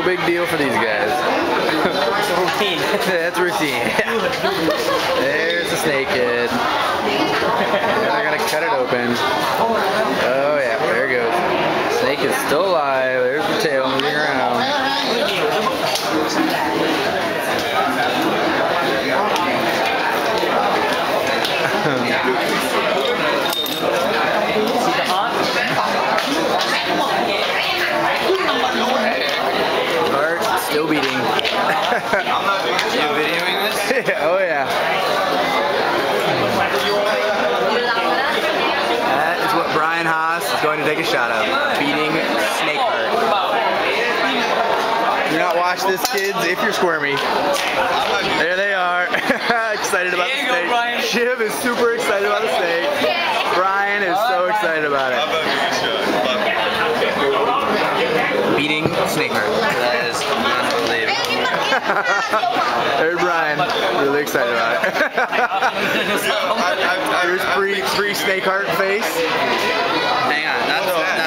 big deal for these guys. It's routine. That's routine. There's the snakehead. They're gonna cut it open. Oh yeah, there it goes. Snake is still alive. There's the tail moving around. Heart still beating. You videoing this? Oh yeah. That is what Brian Haas is going to take a shot of. Beating snake heart. Do not watch this, kids, if you're squirmy. There they are. Excited about the snake. Shiv is super excited about the snake. Brian is so excited about it. Beating snake heart. That is unbelievable. There's Brian, really excited about it. There's pre snake heart face. Hang on,